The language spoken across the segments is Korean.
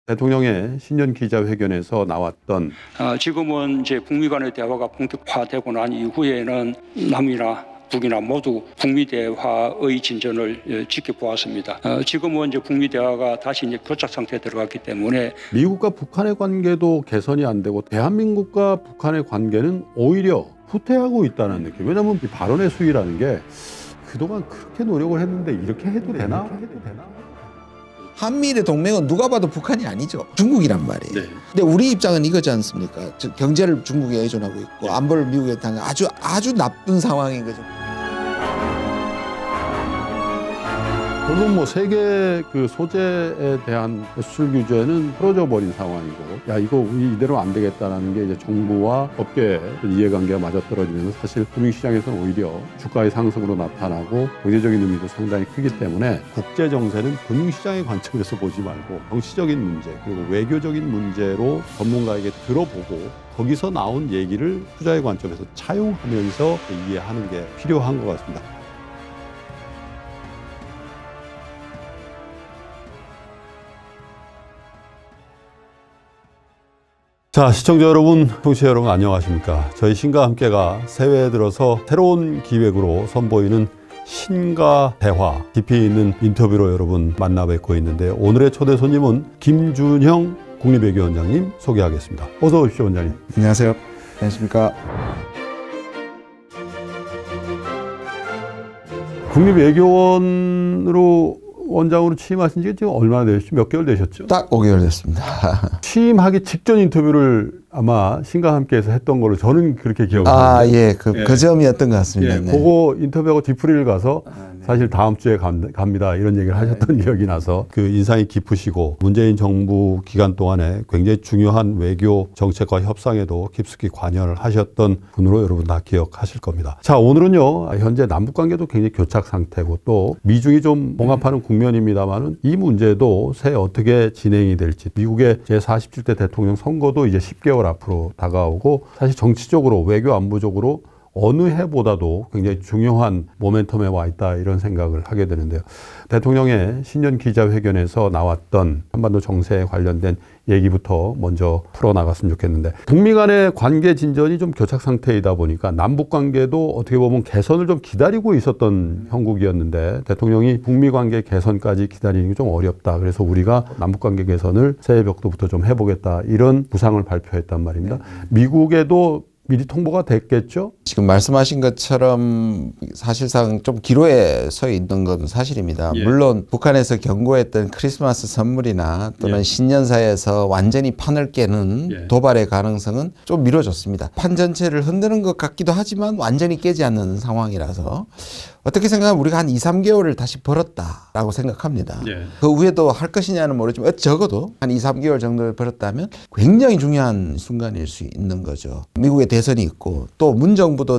대통령의 신년 기자회견에서 나왔던 지금은 이제 북미 간의 대화가 본격화되고 난 이후에는 남이나 북이나 모두 북미 대화의 진전을 지켜보았습니다. 지금은 이제 북미 대화가 다시 이제 교착 상태에 들어갔기 때문에 미국과 북한의 관계도 개선이 안 되고 대한민국과 북한의 관계는 오히려 후퇴하고 있다는 느낌. 왜냐하면 이 발언의 수위라는 게 그동안 그렇게 노력을 했는데 이렇게 해도 되나? 한미일의 동맹은 누가 봐도 북한이 아니죠. 중국이란 말이에요. 네. 근데 우리 입장은 이거지 않습니까? 경제를 중국에 의존하고 있고 안보를 미국에 당한 아주 나쁜 상황인 거죠. 결국 뭐 세계 그 소재에 대한 수출 규제는 풀어져 버린 상황이고, 야 이거 우리 이대로 안 되겠다라는 게 이제 정부와 업계의 이해관계가 맞아떨어지면서 사실 금융시장에서는 오히려 주가의 상승으로 나타나고 경제적인 의미도 상당히 크기 때문에 국제 정세는 금융시장의 관점에서 보지 말고 정치적인 문제 그리고 외교적인 문제로 전문가에게 들어보고 거기서 나온 얘기를 투자의 관점에서 차용하면서 이해하는 게 필요한 것 같습니다. 자, 시청자 여러분, 청취자 여러분 안녕하십니까? 저희 신과 함께가 새해에 들어서 새로운 기획으로 선보이는 신과 대화, 깊이 있는 인터뷰로 여러분 만나 뵙고 있는데, 오늘의 초대 손님은 김준형 국립외교원장님 소개하겠습니다. 어서 오십시오, 원장님. 안녕하세요. 안녕하십니까? 국립외교원으로 원장으로 취임하신 지 지금 얼마나 되셨죠? 몇 개월 되셨죠? 딱 5개월 됐습니다. 취임하기 직전 인터뷰를 아마 신과 함께해서 했던 걸로 저는 그렇게 기억합니다. 예, 그 점이었던 것 같습니다. 예, 네. 그거 인터뷰하고 뒤풀이를 가서 사실 다음 주에 갑니다 이런 얘기를 하셨던 기억이 나서 그 인상이 깊으시고 문재인 정부 기간 동안에 굉장히 중요한 외교 정책과 협상에도 깊숙이 관여를 하셨던 분으로 여러분 다 기억하실 겁니다. 자, 오늘은요, 현재 남북 관계도 굉장히 교착 상태고 또 미중이 좀 봉합하는 국면입니다만은 이 문제도 새해 어떻게 진행이 될지, 미국의 제47대 대통령 선거도 이제 10개월 앞으로 다가오고, 사실 정치적으로 외교 안보적으로 어느 해보다도 굉장히 중요한 모멘텀에 와 있다 이런 생각을 하게 되는데요. 대통령의 신년 기자회견에서 나왔던 한반도 정세에 관련된 얘기부터 먼저 풀어나갔으면 좋겠는데, 북미 간의 관계 진전이 좀 교착 상태이다 보니까 남북 관계도 어떻게 보면 개선을 좀 기다리고 있었던 형국이었는데, 대통령이 북미 관계 개선까지 기다리는 게 좀 어렵다. 그래서 우리가 남북 관계 개선을 새해 벽도부터 좀 해보겠다. 이런 구상을 발표했단 말입니다. 미국에도 미리 통보가 됐겠죠? 지금 말씀하신 것처럼 사실상 좀 기로에 서 있는 건 사실입니다. 예. 물론 북한에서 경고했던 크리스마스 선물이나 또는 신년사에서 완전히 판을 깨는 도발의 가능성은 좀 미뤄졌습니다. 판 전체를 흔드는 것 같기도 하지만 완전히 깨지 않는 상황이라서 어떻게 생각하면 우리가 한 2, 3개월을 다시 벌었다라고 생각합니다. 그 후에도 할 것이냐는 모르지만 적어도 한 2, 3개월 정도를 벌었다면 굉장히 중요한 순간일 수 있는 거죠. 미국의 대선이 있고 또 문정부도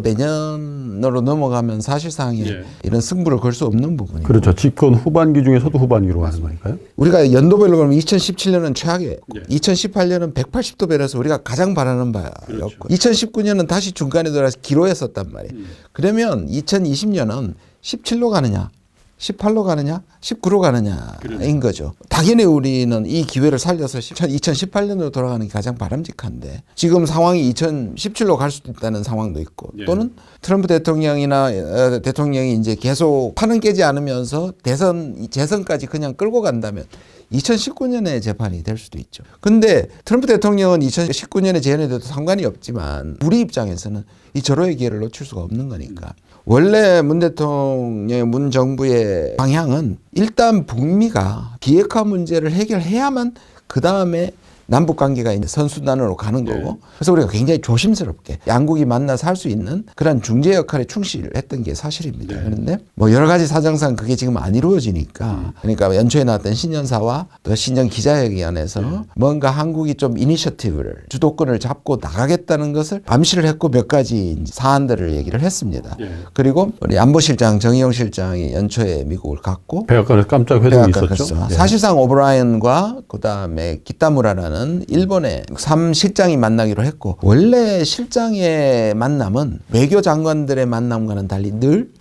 내년으로 넘어가면 사실상의 이런 승부를 걸 수 없는 부분이에요. 그렇죠. 집권 후반기 중에서도 후반기로 가는 거니까요. 우리가 연도별로 보면 2017년은 최악이었고 2018년은 180도 변해서 우리가 가장 바라는 바였고 2019년은 다시 중간에 들어서 기로에 섰단 말이에요. 그러면 2020년은 17로 가느냐 18로 가느냐 19로 가느냐인 거죠. 당연히 우리는 이 기회를 살려서 2018년으로 돌아가는 게 가장 바람직한데, 지금 상황이 2017로 갈 수도 있다는 상황도 있고, 또는 트럼프 대통령이 이제 계속 판은 깨지 않으면서 재선까지 그냥 끌고 간다면 2019년에 재판이 될 수도 있죠. 근데 트럼프 대통령은 2019년에 재연이 돼도 상관이 없지만 우리 입장에서는 이 절호의 기회를 놓칠 수가 없는 거니까. 원래 문 대통령의 문 정부의 방향은 일단 북미가 비핵화 문제를 해결해야만 그 다음에 남북 관계가 이제 선순환으로 가는 거고, 그래서 우리가 굉장히 조심스럽게 양국이 만나서 할 수 있는 그런 중재 역할에 충실했던 게 사실입니다. 그런데 뭐 여러 가지 사정상 그게 지금 안 이루어지니까, 그러니까 연초에 나왔던 신년사와 또 신년 기자회견에서 뭔가 한국이 좀 이니셔티브를, 주도권을 잡고 나가겠다는 것을 암시를 했고 몇 가지 사안들을 얘기를 했습니다. 그리고 우리 안보실장 정의용 실장이 연초에 미국을 갔고 백악관에서 깜짝 회동이 있었죠. 사실상 오브라이언과 그다음에 기타무라라는 일본의 3실장이 만나기로 했고, 원래 실장의 만남은 외교 장관들의 만남과는 달리 늘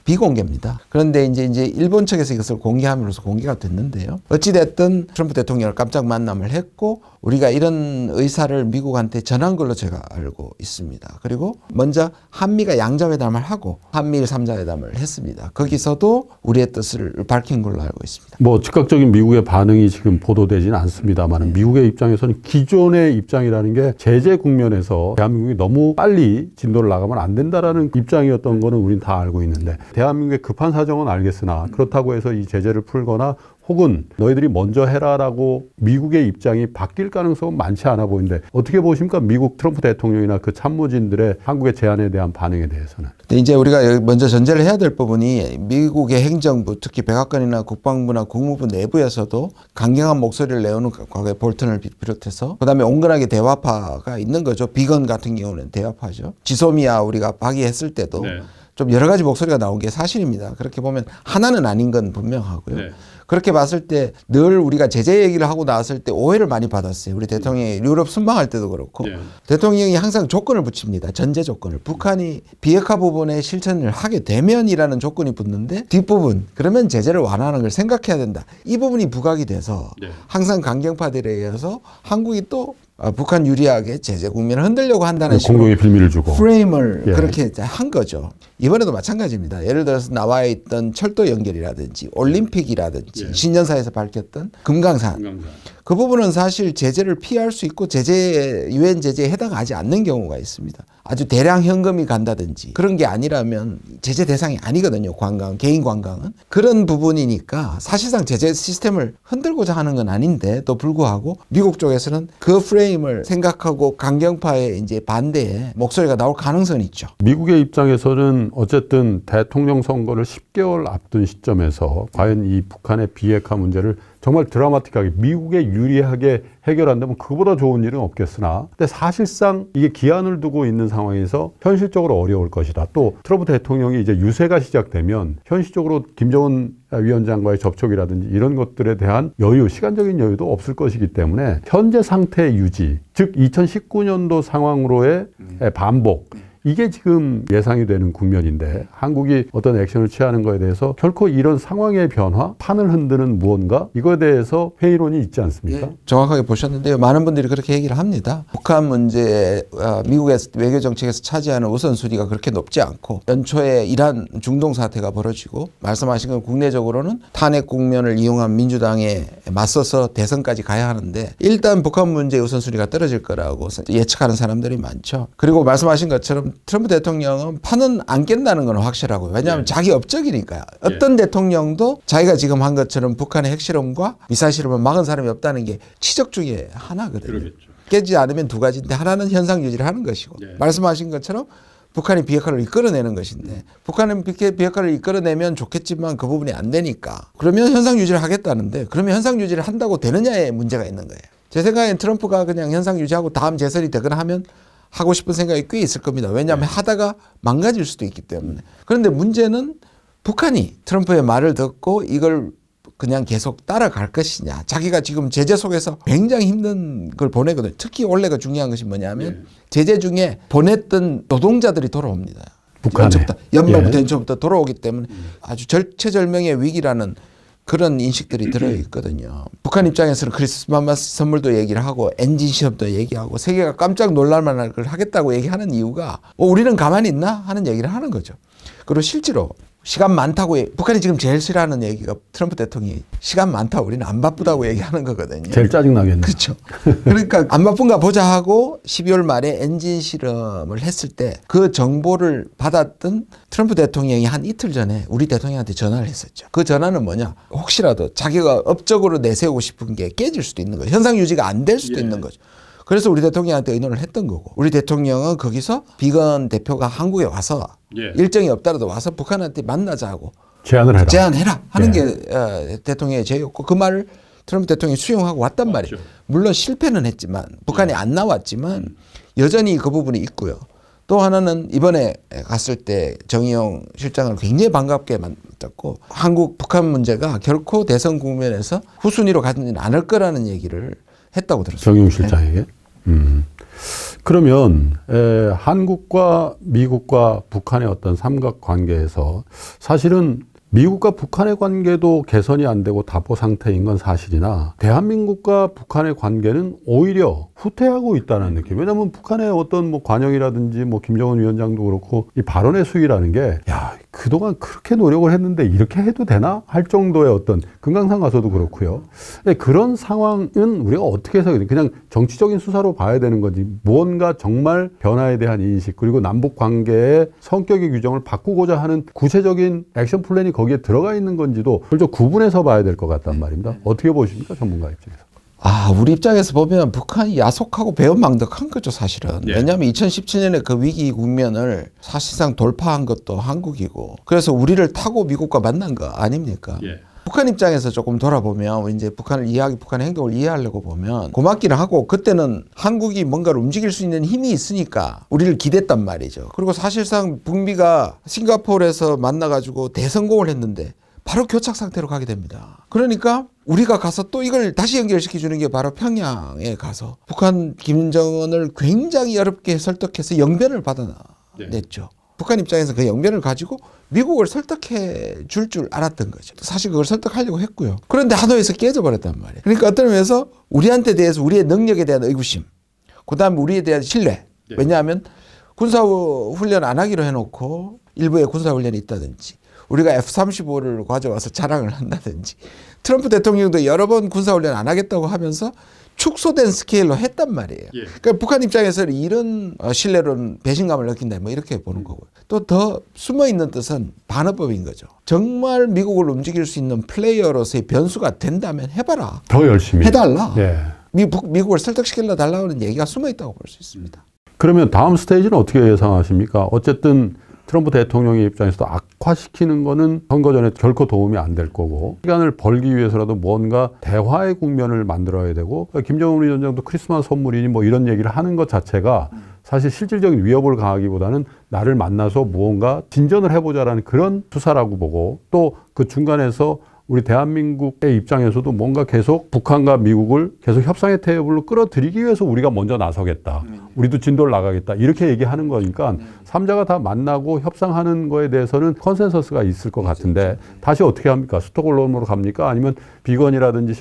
비공개입니다. 그런데 이제 일본 측에서 이것을 공개함으로써 공개가 됐는데요. 어찌됐든 트럼프 대통령을 깜짝 만남을 했고 우리가 이런 의사를 미국한테 전한 걸로 제가 알고 있습니다. 그리고 먼저 한미가 양자회담을 하고 한미일 3자회담을 했습니다. 거기서도 우리의 뜻을 밝힌 걸로 알고 있습니다. 뭐 즉각적인 미국의 반응이 지금 보도되지는 않습니다만 미국의 입장에서는 기존의 입장이라는 게 제재 국면에서 대한민국이 너무 빨리 진도를 나가면 안 된다라는 입장이었던 거는 우린 다 알고 있는데 대한민국의 급한 사정은 알겠으나 그렇다고 해서 이 제재를 풀거나 혹은 너희들이 먼저 해라라고 미국의 입장이 바뀔 가능성은 많지 않아 보이는데 어떻게 보십니까? 미국 트럼프 대통령이나 그 참모진들의 한국의 제안에 대한 반응에 대해서는. 근데 이제 우리가 먼저 전제를 해야 될 부분이 미국의 행정부 특히 백악관이나 국방부나 국무부 내부에서도 강경한 목소리를 내오는 과거에 볼턴을 비롯해서 그다음에 온건하게 대화파가 있는 거죠. 비건 같은 경우는 대화파죠. 지소미아 우리가 박의했을 때도 좀 여러 가지 목소리가 나온 게 사실입니다. 그렇게 보면 하나는 아닌 건 분명하고요. 그렇게 봤을 때 늘 우리가 제재 얘기를 하고 나왔을 때 오해를 많이 받았어요. 우리 대통령이 유럽 순방할 때도 그렇고 대통령이 항상 조건을 붙입니다. 전제 조건을. 북한이 비핵화 부분에 실천을 하게 되면이라는 조건이 붙는데 뒷부분 그러면 제재를 완화하는 걸 생각해야 된다. 이 부분이 부각이 돼서 항상 강경파들에 의해서 한국이 또 북한 유리하게 제재 국면을 흔들려고 한다는 공동의 빌미를 주고 프레임을 그렇게 한 거죠. 이번에도 마찬가지입니다. 예를 들어서 나와 있던 철도 연결이라든지 올림픽이라든지 신년사에서 밝혔던 금강산. 그 부분은 사실 제재를 피할 수 있고 유엔 제재에 해당하지 않는 경우가 있습니다. 아주 대량 현금이 간다든지 그런 게 아니라면 제재 대상이 아니거든요. 개인 관광은. 그런 부분이니까 사실상 제재 시스템을 흔들고자 하는 건 아닌데 또 불구하고 미국 쪽에서는 그 프레임을 생각하고 강경파의 이제 반대에 목소리가 나올 가능성은 있죠. 미국의 입장에서는 어쨌든 대통령 선거를 10개월 앞둔 시점에서 과연 이 북한의 비핵화 문제를 정말 드라마틱하게 미국에 유리하게 해결한다면 그보다 좋은 일은 없겠으나 근데 사실상 이게 기한을 두고 있는 상황에서 현실적으로 어려울 것이다. 또 트럼프 대통령이 이제 유세가 시작되면 현실적으로 김정은 위원장과의 접촉이라든지 이런 것들에 대한 시간적인 여유도 없을 것이기 때문에 현재 상태 유지, 즉 2019년도 상황으로의 반복 이게 지금 예상이 되는 국면인데 한국이 어떤 액션을 취하는 것에 대해서 결코 이런 상황의 변화, 판을 흔드는 무언가 이거에 대해서 회의론이 있지 않습니까? 정확하게 보셨는데요. 많은 분들이 그렇게 얘기를 합니다. 북한 문제에 미국의 외교 정책에서 차지하는 우선순위가 그렇게 높지 않고 연초에 이란 중동 사태가 벌어지고 말씀하신 건 국내적으로는 탄핵 국면을 이용한 민주당에 맞서서 대선까지 가야 하는데 일단 북한 문제 우선순위가 떨어질 거라고 예측하는 사람들이 많죠. 그리고 말씀하신 것처럼 트럼프 대통령은 판은 안 깬다는 건 확실하고요. 왜냐하면 자기 업적이니까요. 어떤 대통령도 자기가 지금 한 것처럼 북한의 핵실험과 미사일 실험을 막은 사람이 없다는 게 치적 중에 하나거든요. 그러겠죠. 깨지 않으면 두 가지인데 하나는 현상 유지를 하는 것이고 말씀하신 것처럼 북한이 비핵화를 이끌어내는 것인데 북한은 비핵화를 이끌어내면 좋겠지만 그 부분이 안 되니까 그러면 현상 유지를 하겠다는데 그러면 현상 유지를 한다고 되느냐에 문제가 있는 거예요. 제 생각엔 트럼프가 그냥 현상 유지하고 다음 재선이 되거나 하면 하고 싶은 생각이 꽤 있을 겁니다. 왜냐하면 하다가 망가질 수도 있기 때문에. 그런데 문제는 북한이 트럼프의 말을 듣고 이걸 그냥 계속 따라갈 것이냐. 자기가 지금 제재 속에서 굉장히 힘든 걸 보내거든요. 특히 원래가 중요한 것이 뭐냐면 제재 중에 보냈던 노동자들이 돌아옵니다. 연말부터 연초부터 돌아오기 때문에 아주 절체절명의 위기라는 그런 인식들이 들어있거든요. 북한 입장에서는 크리스마스 선물도 얘기를 하고 엔진 시험도 얘기하고 세계가 깜짝 놀랄만한 걸 하겠다고 얘기하는 이유가 우리는 가만히 있나 하는 얘기를 하는 거죠. 그리고 실제로 시간 많다고 북한이 지금 제일 싫어하는 얘기가 트럼프 대통령이 시간 많다고 우리는 안 바쁘다고 얘기하는 거거든요. 제일 짜증나겠네. 그렇죠. 그러니까 안 바쁜가 보자 하고 12월 말에 엔진 실험을 했을 때 그 정보를 받았던 트럼프 대통령이 한 이틀 전에 우리 대통령한테 전화를 했었죠. 그 전화는 뭐냐. 혹시라도 자기가 업적으로 내세우고 싶은 게 깨질 수도 있는 거죠. 현상 유지가 안 될 수도 있는 거죠. 그래서 우리 대통령한테 의논을 했던 거고 우리 대통령은 거기서 비건 대표가 한국에 와서 일정이 없더라도 와서 북한한테 만나자고 제안해라 하는 게 대통령의 제의였고 그 말을 트럼프 대통령이 수용하고 왔단 말이에요. 물론 실패는 했지만 북한이 안 나왔지만 여전히 그 부분이 있고요. 또 하나는 이번에 갔을 때 정의용 실장을 굉장히 반갑게 만났고 한국 북한 문제가 결코 대선 국면에서 후순위로 가지는 않을 거라는 얘기를 했다고 들었습니다. 정의용 실장에게? 그러면 한국과 미국과 북한의 어떤 삼각관계에서 사실은 미국과 북한의 관계도 개선이 안 되고 답보 상태인 건 사실이나 대한민국과 북한의 관계는 오히려 후퇴하고 있다는 느낌. 왜냐하면 북한의 어떤 뭐 관영이라든지 뭐 김정은 위원장도 그렇고 이 발언의 수위라는 게 야, 그동안 그렇게 노력을 했는데 이렇게 해도 되나? 할 정도의 어떤 금강산 가서도 그렇고요. 그런 상황은 우리가 어떻게 해서 그냥 정치적인 수사로 봐야 되는 건지 무언가 정말 변화에 대한 인식 그리고 남북 관계의 성격의 규정을 바꾸고자 하는 구체적인 액션 플랜이 거기에 들어가 있는 건지도 그걸 좀 구분해서 봐야 될 것 같단 말입니다. 어떻게 보십니까? 전문가 입장에서. 우리 입장에서 보면 북한이 야속하고 배은망덕한 거죠, 사실은. 예. 왜냐하면 2017년에 그 위기 국면을 사실상 돌파한 것도 한국이고, 그래서 우리를 타고 미국과 만난 거 아닙니까? 예. 북한 입장에서 조금 돌아보면 이제 북한의 행동을 이해하려고 보면 고맙기는 하고, 그때는 한국이 뭔가를 움직일 수 있는 힘이 있으니까 우리를 기댔단 말이죠. 그리고 사실상 북미가 싱가포르에서 만나가지고 대성공을 했는데 바로 교착 상태로 가게 됩니다. 그러니까 우리가 가서 또 이걸 다시 연결시켜 주는 게 바로 평양에 가서 북한 김정은을 굉장히 어렵게 설득해서 영변을 받아냈죠. 북한 입장에서 그 영변을 가지고 미국을 설득해 줄 알았던 거죠. 사실 그걸 설득하려고 했고요. 그런데 하노이에서 깨져버렸단 말이에요. 그러니까 어떤 의미에서 우리한테 대해서 우리의 능력에 대한 의구심, 그다음에 우리에 대한 신뢰. 왜냐하면 군사훈련 안 하기로 해놓고 일부에 군사훈련이 있다든지 우리가 F-35를 가져와서 자랑을 한다든지 트럼프 대통령도 여러 번 군사훈련 안 하겠다고 하면서 축소된 스케일로 했단 말이에요. 그러니까 북한 입장에서는 이런 신뢰로는 배신감을 느낀다 뭐 이렇게 보는 거고요. 또 더 숨어있는 뜻은 반어법인 거죠. 정말 미국을 움직일 수 있는 플레이어로서의 변수가 된다면 해봐라. 더 열심히. 해달라. 예. 미국을 설득시키려 달라는 얘기가 숨어있다고 볼 수 있습니다. 그러면 다음 스테이지는 어떻게 예상하십니까? 어쨌든 트럼프 대통령의 입장에서도 악화시키는 거는 선거 전에 결코 도움이 안 될 거고 시간을 벌기 위해서라도 뭔가 대화의 국면을 만들어야 되고 김정은 위원장도 크리스마스 선물이니 뭐 이런 얘기를 하는 것 자체가 사실 실질적인 위협을 가하기보다는 나를 만나서 무언가 진전을 해보자라는 그런 수사라고 보고 또 그 중간에서 우리 대한민국의 입장에서도 뭔가 계속 북한과 미국을 계속 협상의 테이블로 끌어들이기 위해서 우리가 먼저 나서겠다. 우리도 진도를 나가겠다. 이렇게 얘기하는 거니까 삼자가 다 만나고 협상하는 거에 대해서는 컨센서스가 있을 것 같은데 다시 어떻게 합니까? 스톡홀름으로 갑니까? 아니면 비건이라든지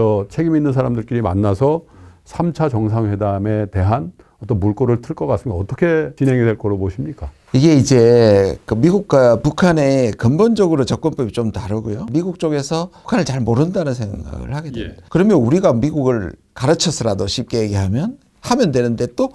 책임 있는 사람들끼리 만나서 3차 정상회담에 대한 어떤 물꼬를 틀 것 같습니다. 어떻게 진행이 될 거로 보십니까? 이게 이제 미국과 북한의 근본적으로 접근법이 좀 다르고요. 미국 쪽에서 북한을 잘 모른다는 생각을 하게 됩니다. 그러면 우리가 미국을 가르쳐서라도 쉽게 얘기하면 하면 되는데 또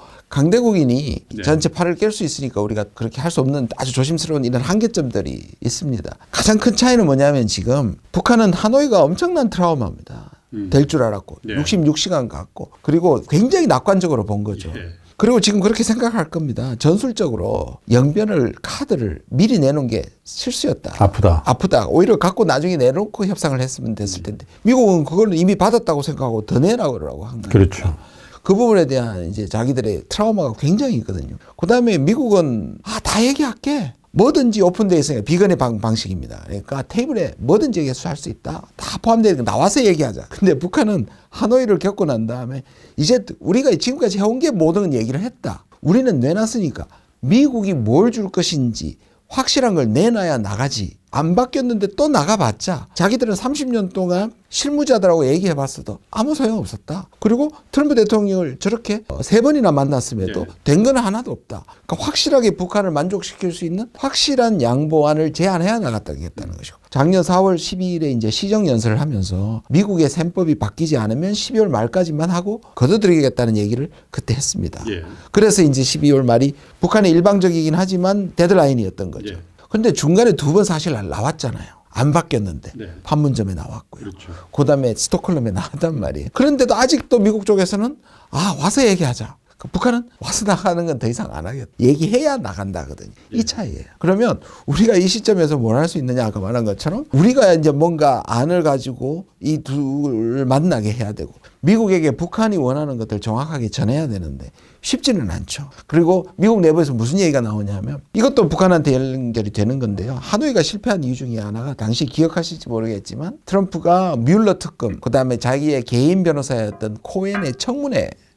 강대국인이 전체 팔을 깰 수 있으니까 우리가 그렇게 할 수 없는 아주 조심스러운 이런 한계점들이 있습니다. 가장 큰 차이는 뭐냐면 지금 북한은 하노이가 엄청난 트라우마입니다. 될 줄 알았고 66시간 갔고 그리고 굉장히 낙관적으로 본 거죠. 그리고 지금 그렇게 생각할 겁니다. 전술적으로 영변을 카드를 미리 내놓은 게 실수였다. 아프다. 오히려 갖고 나중에 내놓고 협상을 했으면 됐을 텐데 미국은 그걸 이미 받았다고 생각하고 더 내라고 그러고 한 거예요. 그렇죠. 그 부분에 대한 이제 자기들의 트라우마가 굉장히 있거든요. 그다음에 미국은 다 얘기할게. 뭐든지 오픈되어 있으니까 비건의 방식입니다. 그러니까 테이블에 뭐든지 얘기할 수 있다. 다 포함되어 있으니까 나와서 얘기하자. 근데 북한은 하노이를 겪고 난 다음에 이제 우리가 지금까지 해온 게 모든 얘기를 했다. 우리는 내놨으니까 미국이 뭘 줄 것인지 확실한 걸 내놔야 나가지. 안 바뀌었는데 또 나가봤자 자기들은 30년 동안 실무자들하고 얘기해봤어도 아무 소용없었다. 그리고 트럼프 대통령을 저렇게 3번이나 만났음에도 된 건 하나도 없다. 그러니까 확실하게 북한을 만족시킬 수 있는 확실한 양보안을 제안해야 나갔다는 것이고 작년 4월 12일에 이제 시정연설을 하면서 미국의 셈법이 바뀌지 않으면 12월 말까지만 하고 거둬들이겠다는 얘기를 그때 했습니다. 그래서 이제 12월 말이 북한의 일방적이긴 하지만 데드라인이었던 거죠. 근데 중간에 2번 사실 나왔잖아요. 안 바뀌었는데 판문점에 나왔고요. 그다음에 스톡홀름에 나왔단 말이에요. 그런데도 아직도 미국 쪽에서는 와서 얘기하자. 북한은 와서 나가는 건 더 이상 안 하겠다. 얘기해야 나간다거든요. 이 차이예요. 그러면 우리가 이 시점에서 뭘 할 수 있느냐 아까 말한 것처럼 우리가 이제 뭔가 안을 가지고 이 둘을 만나게 해야 되고 미국에게 북한이 원하는 것들 정확하게 전해야 되는데 쉽지는 않죠. 그리고 미국 내부에서 무슨 얘기가 나오냐면 이것도 북한한테 연결이 되는 건데요. 하노이가 실패한 이유 중에 하나가 당시 기억하실지 모르겠지만 트럼프가 뮬러 특검 그다음에 자기의 개인 변호사였던 코엔의 청문회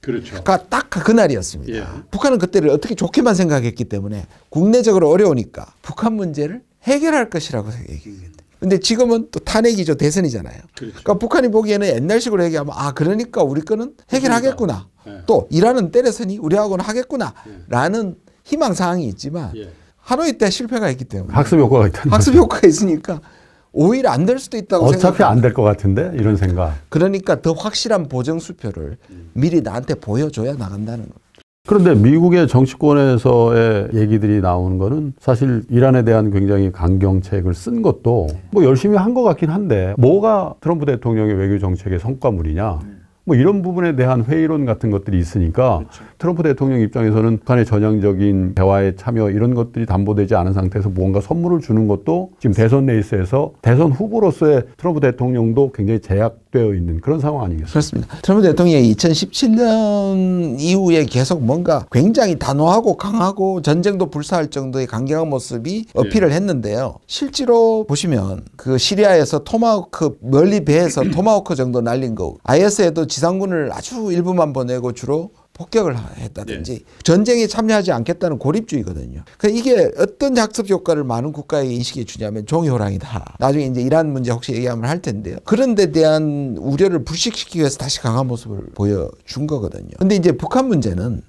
그렇죠. 딱 그날이었습니다. 예. 북한은 그때를 어떻게 좋게만 생각했기 때문에 국내적으로 어려우니까 북한 문제를 해결할 것이라고 얘기했는데. 근데 지금은 또 탄핵이죠. 대선이잖아요. 그렇죠. 그러니까 북한이 보기에는 옛날식으로 얘기하면 그러니까 우리 거는 해결하겠구나. 예. 또 이란은 때렸으니 우리하고는 하겠구나. 라는 희망사항이 있지만 예. 하노이 때 실패가 있기 때문에 학습 효과가 있다는 학습 효과가 있으니까 오히려 안 될 수도 있다고 어차피 생각합니다. 안 될 것 같은데 이런 생각. 그러니까 더 확실한 보정 수표를 미리 나한테 보여줘야 나간다는 거예요. 그런데 미국의 정치권에서의 얘기들이 나오는 거는 사실 이란에 대한 굉장히 강경책을 쓴 것도 뭐 열심히 한 것 같긴 한데 뭐가 트럼프 대통령의 외교 정책의 성과물이냐. 뭐 이런 부분에 대한 회의론 같은 것들이 있으니까 그렇죠. 트럼프 대통령 입장에서는 북한의 전향적인 대화에 참여 이런 것들이 담보되지 않은 상태에서 뭔가 선물을 주는 것도 지금 대선 레이스에서 대선 후보로서의 트럼프 대통령도 굉장히 제약되어 있는 그런 상황 아니겠습니까? 그렇습니다. 트럼프 대통령이 2017년 이후에 계속 뭔가 굉장히 단호하고 강하고 전쟁도 불사할 정도의 강경한 모습이 어필을 했는데요. 실제로 보시면 그 시리아에서 토마호크 멀리 배에서 토마호크 정도 날린 거 IS에도 지상군을 아주 일부만 보내고 주로 폭격을 했다든지 전쟁에 참여하지 않겠다는 고립주의거든요. 그러니까 이게 어떤 학습 효과를 많은 국가의 인식에 주냐면 종이호랑이다. 나중에 이제 이란 문제 혹시 얘기하면 할 텐데요. 그런 데 대한 우려를 불식시키기 위해서 다시 강한 모습을 보여준 거거든요. 근데 이제 북한 문제는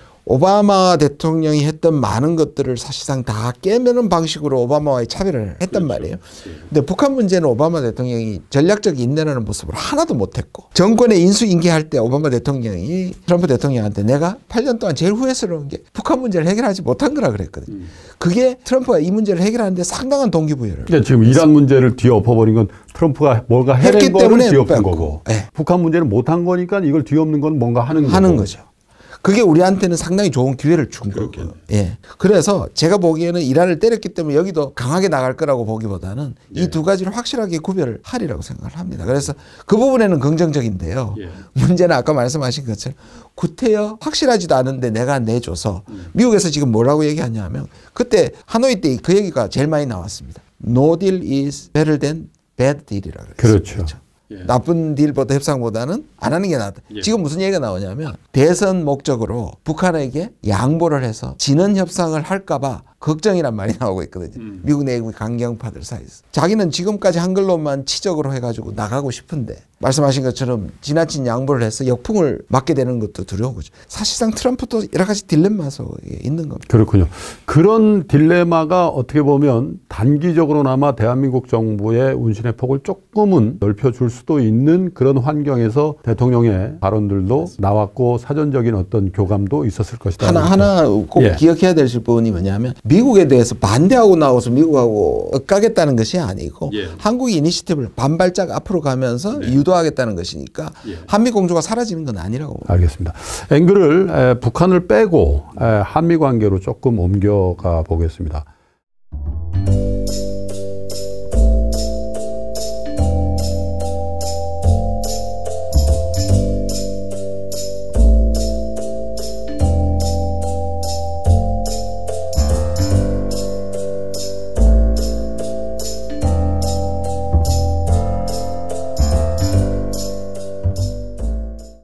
오바마 대통령이 했던 많은 것들을 사실상 다 깨매는 방식으로 오바마와의 차별을 했단 말이에요. 근데 북한 문제는 오바마 대통령이 전략적 인내라는 모습을 하나도 못했고 정권의 인수인계할 때 오바마 대통령이 트럼프 대통령한테 내가 8년 동안 제일 후회스러운 게 북한 문제를 해결하지 못한 거라 그랬거든요. 그게 트럼프가 이 문제를 해결하는데 상당한 동기부여를. 그러니까 지금 이란 문제를 뒤엎어버린 건 트럼프가 뭔가 해낸 거를 뒤엎은 거고 네. 북한 문제는 못한 거니까 이걸 뒤엎는 건 뭔가 하는 거죠. 그게 우리한테는 상당히 좋은 기회를 준 거고요. 예. 그래서 제가 보기에는 이란을 때렸기 때문에 여기도 강하게 나갈 거라고 보기보다는 이 두 가지를 확실하게 구별을 하리라고 생각을 합니다. 그래서 그 부분에는 긍정적인데요. 문제는 아까 말씀하신 것처럼 구태여 확실하지도 않은데 내가 내줘서 미국에서 지금 뭐라고 얘기하냐면 그때 하노이 때 그 얘기가 제일 많이 나왔습니다. No deal is better than bad deal이라고 그랬습니다. 그렇죠. 나쁜 딜보다 협상보다는 안 하는 게 낫다. 지금 무슨 얘기가 나오냐면 대선 목적으로 북한에게 양보를 해서 지는 협상을 할까 봐 걱정이란 말이 나오고 있거든요. 미국 내부 강경파들 사이에서. 자기는 지금까지 한 걸로만 치적으로 해가지고 나가고 싶은데 말씀하신 것처럼 지나친 양보를 해서 역풍을 맞게 되는 것도 두려운 거죠. 사실상 트럼프도 여러 가지 딜레마 속에 있는 겁니다. 그렇군요. 그런 딜레마가 어떻게 보면 단기적으로나마 대한민국 정부의 운신의 폭을 조금은 넓혀줄 수도 있는 그런 환경에서 대통령의 발언들도 나왔고 사전적인 어떤 교감도 있었을 것이다. 하나 꼭 기억해야 될 부분이 뭐냐면 미국에 대해서 반대하고 나와서 미국하고 엇가겠다는 것이 아니고 한국이 이니시티브를 반발짝 앞으로 가면서 유도하겠다는 것이니까 한미 공조가 사라지는 건 아니라고 봅니다. 알겠습니다. 앵글을 북한을 빼고 한미 관계로 조금 옮겨가 보겠습니다.